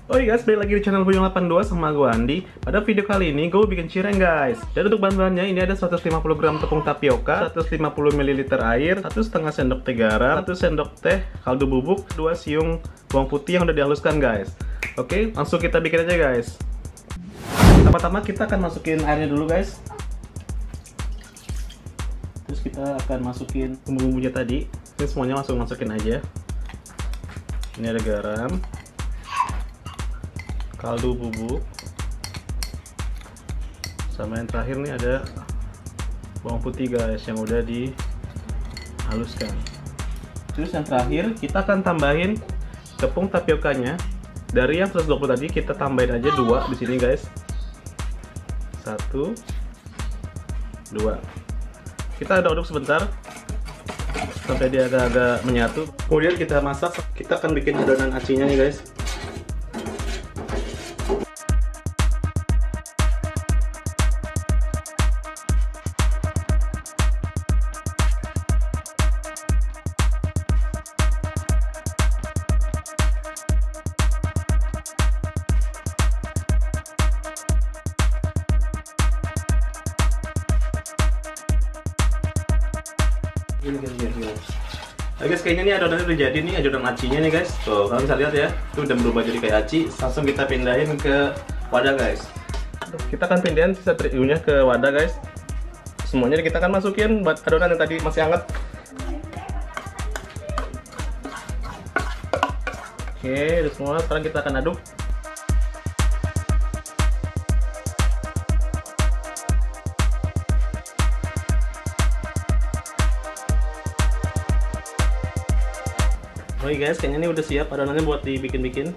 Oke guys, balik lagi di channel Buyung 82 sama gue Andi. Pada video kali ini gue bikin cireng guys. Dan untuk bahan-bahannya ini ada 150 gram tepung tapioka, 150 ml air, 1,5 sendok teh garam, 1 sendok teh kaldu bubuk, 2 siung bawang putih yang udah dihaluskan guys. Oke, langsung kita bikin aja guys. Pertama-tama kita akan masukin airnya dulu guys. Terus kita akan masukin bumbu-bumbunya tadi. Ini semuanya langsung masukin aja. Ini ada garam, kaldu bubuk, sama yang terakhir nih ada bawang putih guys yang udah dihaluskan. Terus yang terakhir kita akan tambahin tepung tapiokanya. Dari yang 120 tadi kita tambahin aja 2 di sini guys. 1 2. Kita aduk sebentar sampai dia agak-agak menyatu. Kemudian kita masak. Kita akan bikin adonan acinya nih guys. Gini. Oke guys, kayaknya nih adonannya udah jadi nih, adonan acinya nih guys. Tuh, kalian bisa lihat ya, itu udah berubah jadi kayak aci. Langsung kita pindahin ke wadah guys. Kita akan pindahin sisa terigu-nya ke wadah guys. Semuanya kita akan masukin buat adonan yang tadi masih hangat. Oke, udah semua. Sekarang kita akan aduk. Oke guys, kayaknya ini udah siap adonannya buat dibikin-bikin.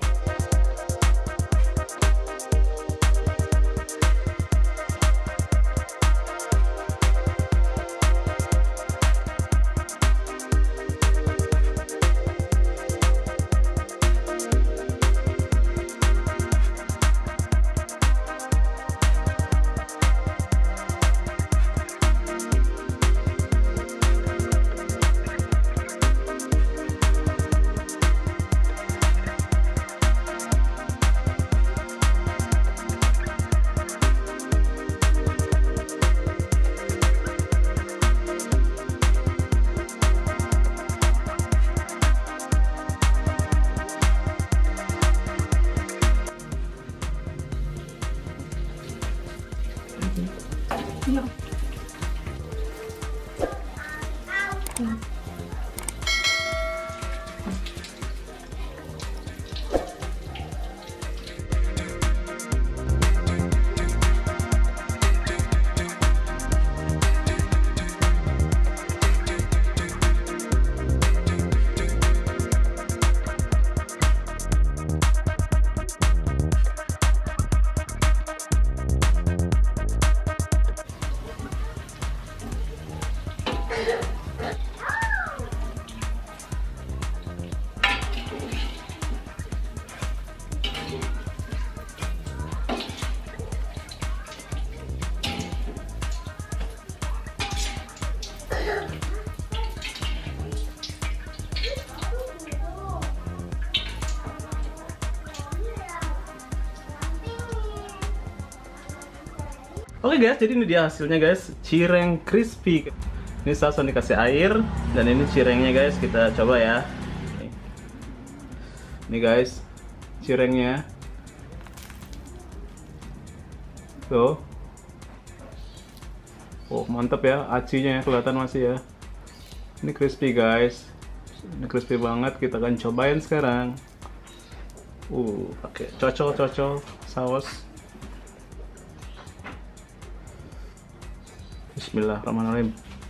Oke guys, jadi ini dia hasilnya guys, cireng crispy. Ini langsung dikasih air, dan ini cirengnya guys, kita coba ya. Ini guys, cirengnya. Tuh. Oh mantap ya, acinya kelihatan masih ya. Ini crispy guys, ini crispy banget. Kita akan cobain sekarang. Pakai cocol saus. Bismillahirrahmanirrahim.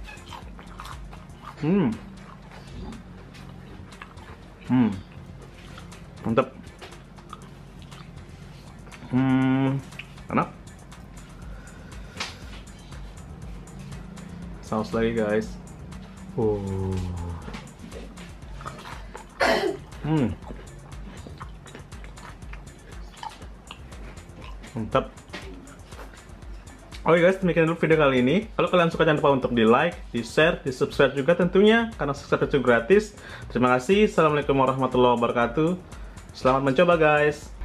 Mantap. Enak. Saus lagi guys. Mantap. Oke guys, demikian dulu video kali ini. Kalau kalian suka jangan lupa untuk di like, di share, di subscribe juga tentunya, karena subscribe itu gratis. Terima kasih. Assalamualaikum warahmatullahi wabarakatuh. Selamat mencoba guys.